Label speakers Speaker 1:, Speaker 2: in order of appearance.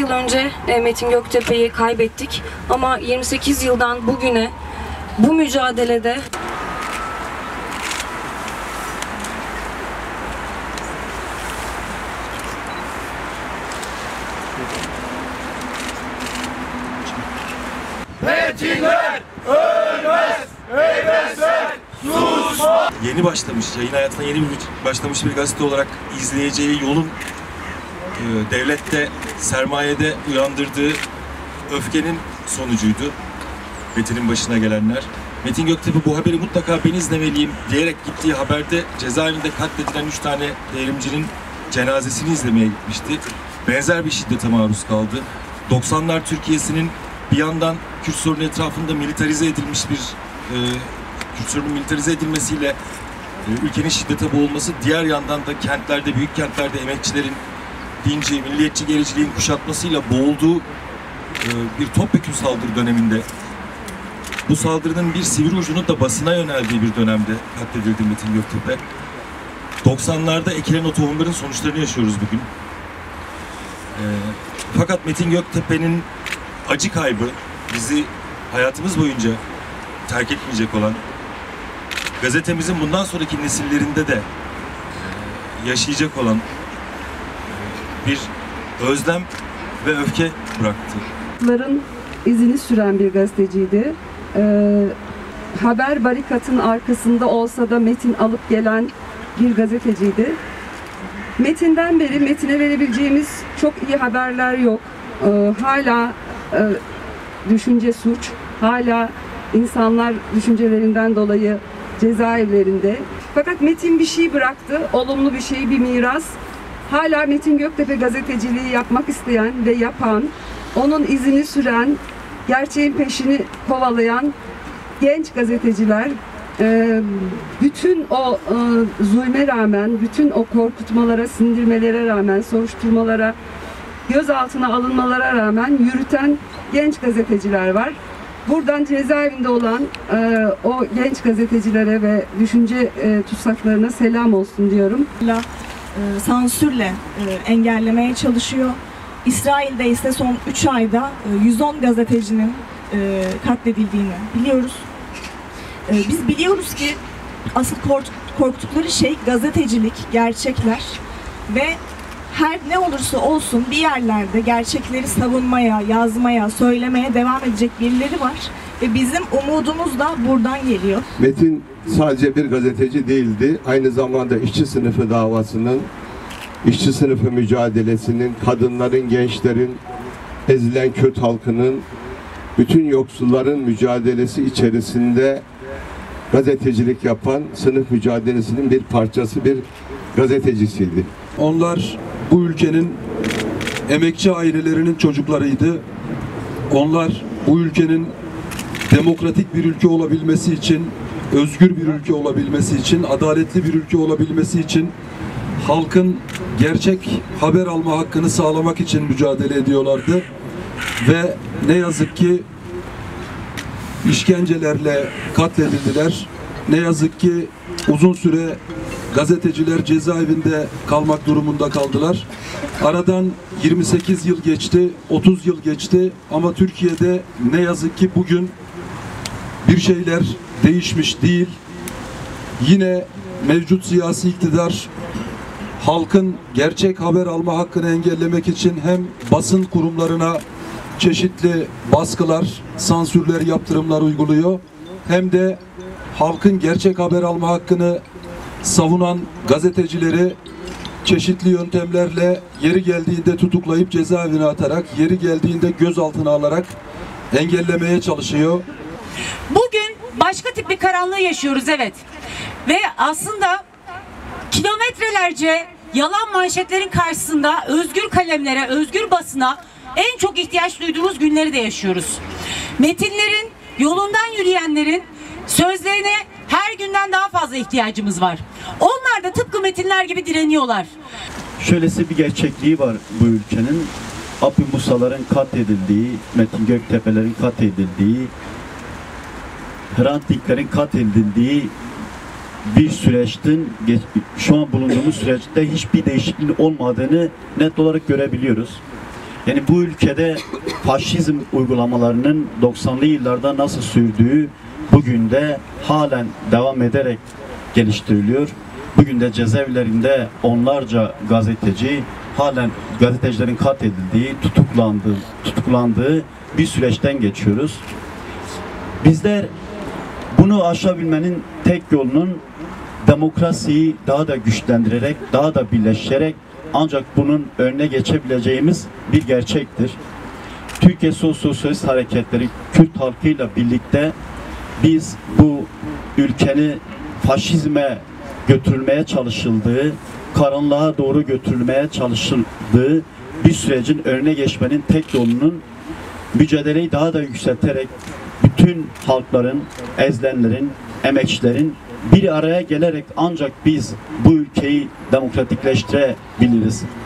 Speaker 1: yıl önce Metin Göktepe'yi kaybettik ama 28 yıldan bugüne bu mücadelede
Speaker 2: Metinler ölmez, heybesler susmaz.
Speaker 3: Yeni başlamış, yayın hayatına yeni başlamış bir gazete olarak izleyeceği yolun devlette, sermayede uyandırdığı öfkenin sonucuydu. Metin'in başına gelenler. Metin Göktepe bu haberi mutlaka ben izlemeliyim diyerek gittiği haberde cezaevinde katledilen 3 tane devrimcinin cenazesini izlemeye gitmişti. Benzer bir şiddete maruz kaldı. 90'lar Türkiye'sinin bir yandan Kürt sorunu etrafında militarize edilmiş bir Kürt sorunun militarize edilmesiyle ülkenin şiddete boğulması, diğer yandan da kentlerde, büyük kentlerde emekçilerin dinci, milliyetçi gericiliğin kuşatmasıyla boğulduğu bir topyekün saldırı döneminde, bu saldırının bir sivri ucunun da basına yöneldiği bir dönemde katledildi Metin Göktepe. 90'larda ekilen o tohumların sonuçlarını yaşıyoruz bugün. Fakat Metin Göktepe'nin acı kaybı bizi hayatımız boyunca terk etmeyecek olan, gazetemizin bundan sonraki nesillerinde de yaşayacak olan bir özlem ve öfke bıraktı.
Speaker 4: Ların izini süren bir gazeteciydi. Haber barikatın arkasında olsa da metin alıp gelen bir gazeteciydi. Metin'den beri Metin'e verebileceğimiz çok iyi haberler yok. Hala düşünce suç, hala insanlar düşüncelerinden dolayı cezaevlerinde. Fakat Metin bir şey bıraktı, olumlu bir şey, bir miras. Hala Metin Göktepe gazeteciliği yapmak isteyen ve yapan, onun izini süren, gerçeğin peşini kovalayan genç gazeteciler, bütün o zulme rağmen, bütün o korkutmalara, sindirmelere rağmen, soruşturmalara, gözaltına alınmalara rağmen yürüten genç gazeteciler var. Buradan cezaevinde olan o genç gazetecilere ve düşünce tutsaklarına selam olsun diyorum.
Speaker 5: Sansürle engellemeye çalışıyor. İsrail'de ise son 3 ayda 110 gazetecinin katledildiğini biliyoruz. Biz biliyoruz ki asıl korktukları şey gazetecilik, gerçekler ve her ne olursa olsun bir yerlerde gerçekleri savunmaya, yazmaya, söylemeye devam edecek birileri var ve bizim umudumuz da buradan geliyor.
Speaker 6: Metin sadece bir gazeteci değildi, aynı zamanda işçi sınıfı davasının, işçi sınıfı mücadelesinin, kadınların, gençlerin, ezilen Kürt halkının, bütün yoksulların mücadelesi içerisinde gazetecilik yapan, sınıf mücadelesinin bir parçası, bir gazetecisiydi.
Speaker 7: Onlar bu ülkenin emekçi ailelerinin çocuklarıydı. Onlar bu ülkenin demokratik bir ülke olabilmesi için, özgür bir ülke olabilmesi için, adaletli bir ülke olabilmesi için, halkın gerçek haber alma hakkını sağlamak için mücadele ediyorlardı. Ve ne yazık ki işkencelerle katledildiler. Ne yazık ki uzun süre gazeteciler cezaevinde kalmak durumunda kaldılar. Aradan 28 yıl geçti, 30 yıl geçti ama Türkiye'de ne yazık ki bugün bir şeyler değişmiş değil. Yine mevcut siyasi iktidar halkın gerçek haber alma hakkını engellemek için hem basın kurumlarına çeşitli baskılar, sansürler, yaptırımlar uyguluyor, hem de halkın gerçek haber alma hakkını savunan gazetecileri çeşitli yöntemlerle yeri geldiğinde tutuklayıp cezaevine atarak, yeri geldiğinde gözaltına alarak engellemeye çalışıyor.
Speaker 8: Bugün başka tip bir karanlığı yaşıyoruz, evet. Ve aslında kilometrelerce yalan manşetlerin karşısında özgür kalemlere, özgür basına en çok ihtiyaç duyduğumuz günleri de yaşıyoruz. Metinlerin, yolundan yürüyenlerin sözlerine her günden daha fazla ihtiyacımız var. Onlar da tıpkı metinler gibi direniyorlar.
Speaker 9: Şöylesi bir gerçekliği var bu ülkenin. Abdü Musaların katledildiği, Metin Göktepe'lerin katledildiği, Hrant Dink'lerin katledildiği bir süreçtin, şu an bulunduğumuz süreçte hiçbir değişikliğin olmadığını net olarak görebiliyoruz. Yani bu ülkede faşizm uygulamalarının 90'lı yıllarda nasıl sürdüğü bugün de halen devam ederek geliştiriliyor. Bugün de cezaevlerinde onlarca gazeteci, halen gazetecilerin katledildiği, tutuklandığı bir süreçten geçiyoruz. Bizler bunu aşabilmenin tek yolunun demokrasiyi daha da güçlendirerek, daha da birleştirerek ancak bunun önüne geçebileceğimiz bir gerçektir. Türkiye Sosyalist Hareketleri Kürt halkıyla birlikte biz bu ülkeni faşizme götürülmeye çalışıldığı, karanlığa doğru götürülmeye çalışıldığı bir sürecin önüne geçmenin tek yolunun mücadeleyi daha da yükselterek bütün halkların, ezilenlerin, emekçilerin bir araya gelerek ancak biz bu ülkeyi demokratikleştirebiliriz.